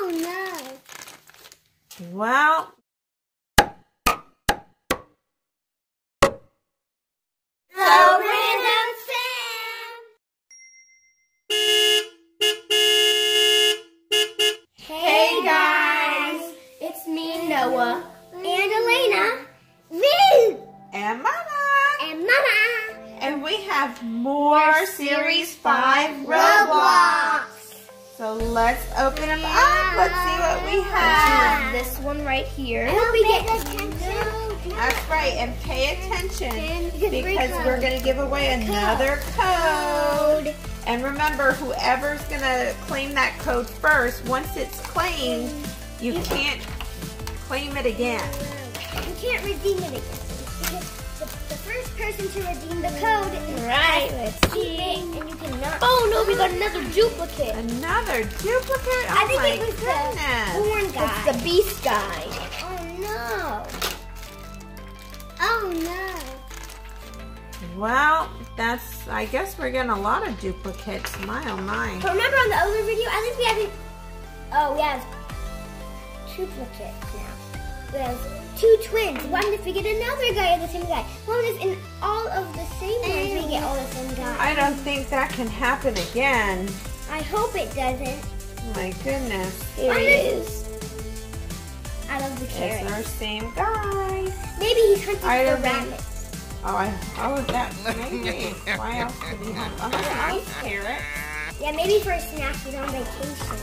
Oh no. Well. Random Sam. Hey guys, it's me, Noah, and Elena, Ruth, And Mama. and Mama. And we have more Series 5 Roblox. So let's open them up. Let's see what we have. This one right here. I hope we get attention. That's right. And pay attention Because because we're going to give away another code. And remember, whoever's going to claim that code first, once it's claimed, you can't claim it again. You can't redeem it again. The first person to redeem the code is right. Let's see. And you cannot. Oh no, we got another duplicate. Another duplicate? Oh I think my it was goodness. the horn guy. It's the beast guy. Oh no. Oh no. Well, I guess we're getting a lot of duplicates. My oh my. But remember on the other video, I think we have duplicates now. We have 2 twins. What if we get another guy or the same guy? What if in all of the same ones we get all the same guy? I don't think that can happen again. I hope it doesn't. My goodness. Here he is. I love the It's carrot. our same guy. Maybe he's hunting I for don't think- rabbits. That maybe. Why else would he have? Oh, that's a nice carrot. Yeah, maybe for a snack. He's on vacation.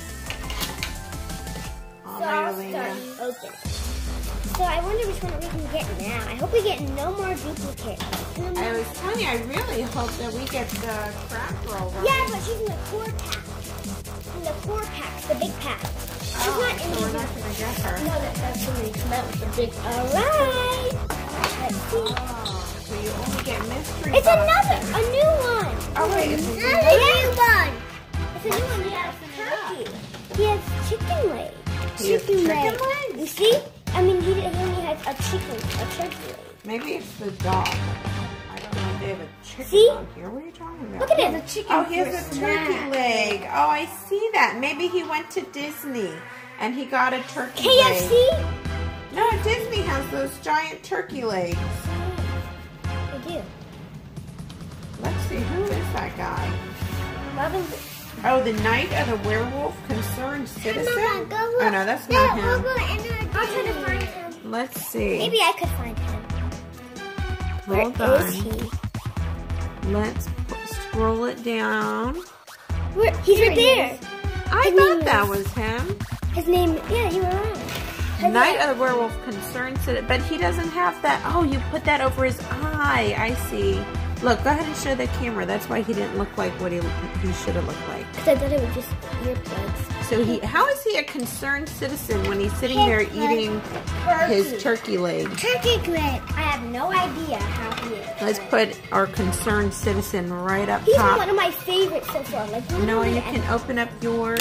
Oh, So my I'll Elena. start opening. So I wonder which one we can get now. I hope we get no more duplicates. I was telling you, I really hope that we get the crack roll. Right? Yeah, but she's in the 4 pack. In the 4 packs, the big pack. She's not in so the we're not going to get her. No, that's when they come out with the big. Alright. Let's see. Oh, so you only get mystery It's box. a new one. Oh, wait, it's a It's a new one. It's a new one. He has turkey. He has chicken leg. He has chicken leg? You see? I mean, he only has a turkey leg. Maybe it's the dog. I don't know if they have a chicken See? on here. What are you talking about? Look at him. Oh, he has a turkey leg. Oh, I see that. Maybe he went to Disney and he got a turkey leg. KFC? No, Disney has those giant turkey legs. They do. Let's see, who is that guy? Robin. Oh, the Knight of the Werewolf Concerned Citizen? Mama, go look. Oh, no, that's not him. I'll try to find him. Let's see. Maybe I could find him. Hold Where on. is he? Let's scroll it down. He's right there. I His thought name that is- was him. His name, yeah, you were right. Knight of the Werewolf Concerned Citizen. But he doesn't have that. Oh, you put that over his eye. I see. Look, go ahead and show the camera. That's why he didn't look like what he should have looked like. Because I thought it was just earplugs. So how is he a concerned citizen when he's sitting there eating his turkey leg? Turkey leg. I have no idea how he is. Let's put our concerned citizen right up He's top. one of my favorites so far. Like, Noah, you can open up yours.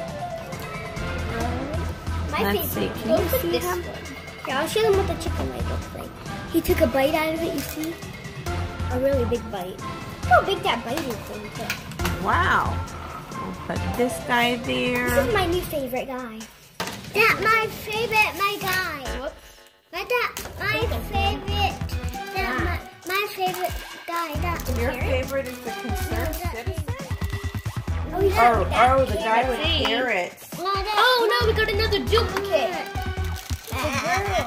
My Let's see. favorite. Can Look you at see this him? one. Yeah, I'll show them what the chicken leg looks like. He took a bite out of it, you see? A really big bite. Look how big that bite is when you took. Wow. We'll put this guy there. This is my new favorite guy. That's my favorite, my guy. My favorite. My favorite guy. That's Your favorite is the concerned citizen? Oh, yeah. Oh, the guy with carrots. Oh no, we got another duplicate. The girl.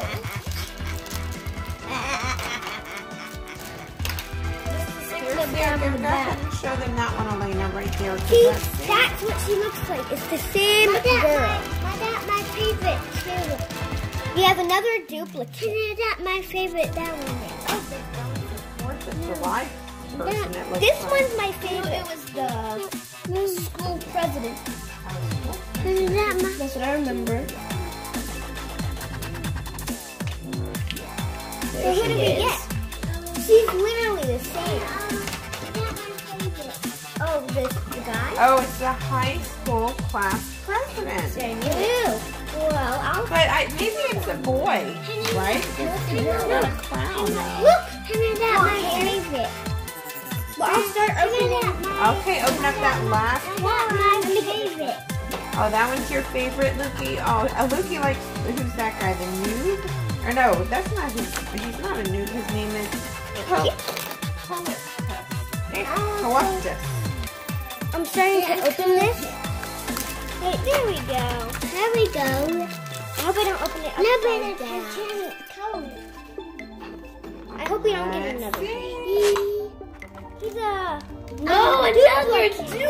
Go ahead and show them that one, Elena, right there. See, that's what she looks like. It's the same girl. My favorite too. We have another duplicate. That's my favorite. That one. Oh, 4th of July person, it looks this like. one's my favorite. It was the school president. That's what I remember. So who do we get? She's literally the same. Oh, the guy? Oh, it's the high school class president. Ew. Well, But maybe it's a boy, right? It's not a clown. look, that's my favorite. Well, I'll start opening. Okay, open up that last one. That's my favorite. Oh, that one's your favorite, Lukey? Oh, Lukey likes, who's that guy, the noob? Or no, that's not he's not a noob. His name is Colossus. I'm starting to open this. Wait, there we go. There we go. I hope I don't open it upside down. I hope we don't get another. He's a... Oh, another duplicate.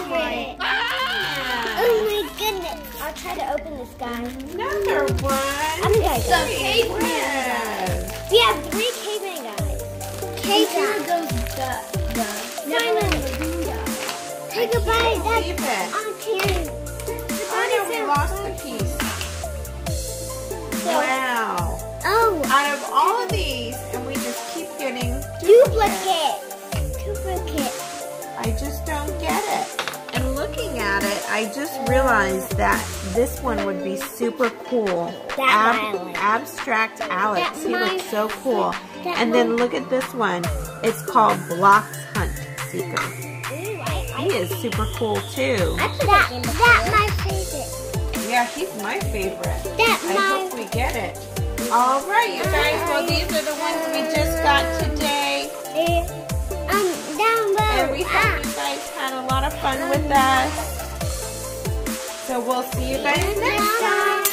Oh my goodness. I'll try to open this guy. Another one. I'm gonna The caveman. We have 3 caveman guys. Caveman. Simon. Take a bite. Believe it. On Karen. Oh no, we lost the piece. Wow. Oh. Out of all of these, and we just keep getting Duplicate. I just don't get it. And looking at it, I just realized that this one would be super cool. Abstract Alex. He looks so cool. And then look at this one. It's called Blocks Hunt Seeker. He is super cool too. That's my favorite. Yeah, he's my favorite. I hope we get it. All right, you guys. Well, these are the ones we just got today. Down below. And we hope you guys had a lot of fun with us. So we'll see you guys next time.